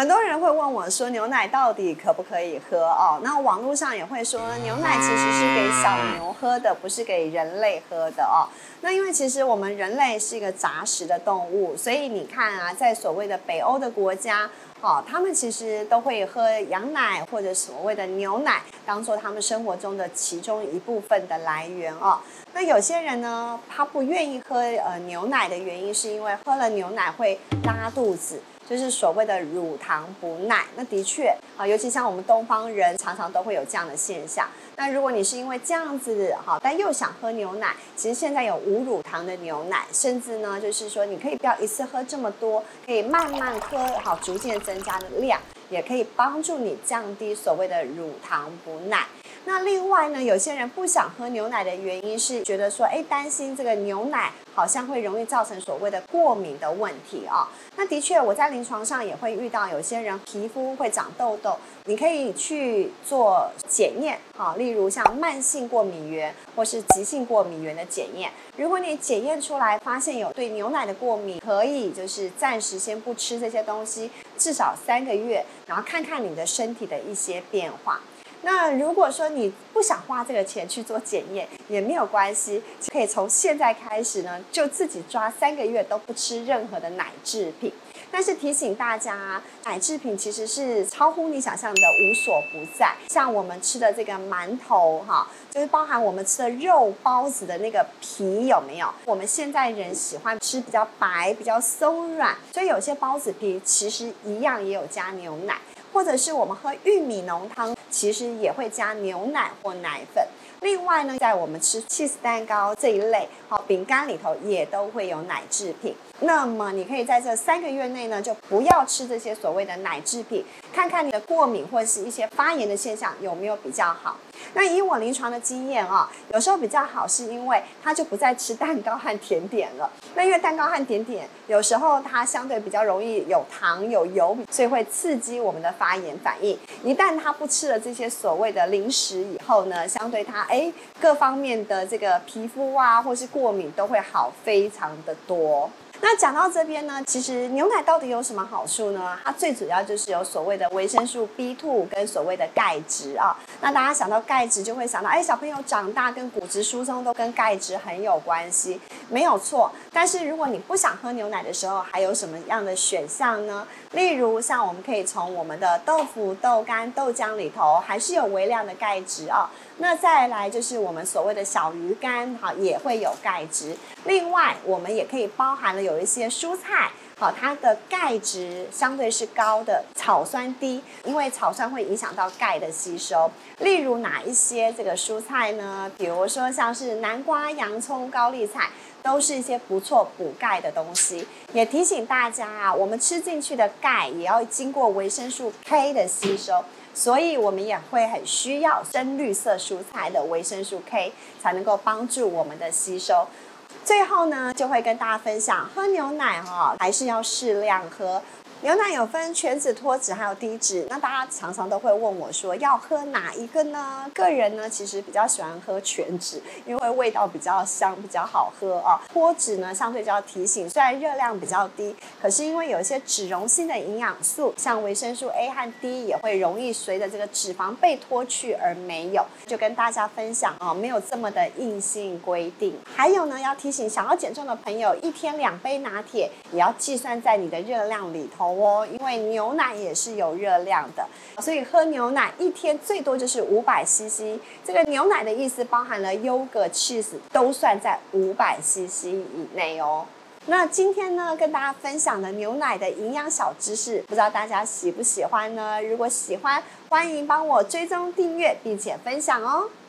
很多人会问我说，牛奶到底可不可以喝哦？那网络上也会说，牛奶其实是给小牛喝的，不是给人类喝的哦。那因为其实我们人类是一个杂食的动物，所以你看啊，在所谓的北欧的国家，他们其实都会喝羊奶或者所谓的牛奶，当做他们生活中的其中一部分的来源哦。那有些人呢，他不愿意喝牛奶的原因，是因为喝了牛奶会拉肚子。就是所谓的乳糖不耐，那的确尤其像我们东方人常常都会有这样的现象。那如果你是因为这样子但又想喝牛奶，其实现在有无乳糖的牛奶，甚至呢就是说你可以不要一次喝这么多，可以慢慢喝逐渐增加的量，也可以帮助你降低所谓的乳糖不耐。那另外呢，有些人不想喝牛奶的原因是觉得说，担心这个牛奶好像会容易造成所谓的过敏的问题啊。那的确，我在临床上也会遇到有些人皮肤会长痘痘，你可以去做检验例如像慢性过敏原或是急性过敏原的检验。如果你检验出来发现有对牛奶的过敏，可以就是暂时先不吃这些东西，至少3个月，然后看看你的身体的一些变化。那如果说你不想花这个钱去做检验也没有关系，可以从现在开始呢，就自己抓3个月都不吃任何的奶制品。但是提醒大家奶制品其实是超乎你想象的无所不在。像我们吃的这个馒头就是包含我们吃的肉包子的那个皮有没有？我们现在人喜欢吃比较白、比较松软，所以有些包子皮其实一样也有加牛奶。或者是我们喝玉米浓汤，其实也会加牛奶或奶粉。另外呢，在我们吃 cheese 蛋糕这一类饼干里头也都会有奶制品。那么你可以在这3个月内呢，就不要吃这些所谓的奶制品，看看你的过敏或是一些发炎的现象有没有比较好。那以我临床的经验有时候比较好，是因为他就不再吃蛋糕和甜点了。那因为蛋糕和甜点有时候它相对比较容易有糖有油，所以会刺激我们的发炎反应。一旦他不吃了这些所谓的零食以后呢，相对他各方面的这个皮肤或是过敏都会好非常的多。那讲到这边呢，其实牛奶到底有什么好处呢？它最主要就是有所谓的维生素 B2 跟所谓的钙质那大家想到钙质就会想到小朋友长大跟骨质疏松都跟钙质很有关系，没有错。但是如果你不想喝牛奶的时候，还有什么样的选项呢？例如像我们可以从我们的豆腐、豆干、豆浆里头还是有微量的钙质那再来就是我们所谓的小鱼干也会有钙质。另外我们也可以包含了有一些蔬菜它的钙质相对是高的，草酸低，因为草酸会影响到钙的吸收。例如哪一些这个蔬菜呢？比如说像是南瓜、洋葱、高丽菜，都是一些不错补钙的东西。也提醒大家我们吃进去的钙也要经过维生素 K 的吸收，所以我们也会很需要深绿色蔬菜的维生素 K 才能够帮助我们的吸收。最后呢，就会跟大家分享，喝牛奶还是要适量喝。牛奶有分全脂、脱脂还有低脂，那大家常常都会问我说要喝哪一个呢？个人呢其实比较喜欢喝全脂，因为味道比较香，比较好喝脱脂呢相对就要提醒，虽然热量比较低，可是因为有一些脂溶性的营养素，像维生素 A 和 D 也会容易随着这个脂肪被脱去而没有，就跟大家分享没有这么的硬性规定。还有呢，要提醒想要减重的朋友，一天2杯拿铁也要计算在你的热量里头因为牛奶也是有热量的，所以喝牛奶一天最多就是500cc。这个牛奶的意思包含了优格、cheese 都算在500cc 以内那今天呢，跟大家分享的牛奶的营养小知识，不知道大家喜不喜欢呢？如果喜欢，欢迎帮我追踪订阅并且分享